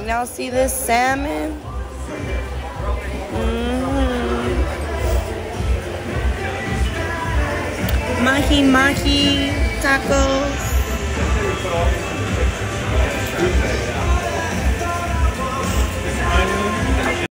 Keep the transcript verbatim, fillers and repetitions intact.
Y'all see this salmon? Mm-hmm. Mahi mahi tacos.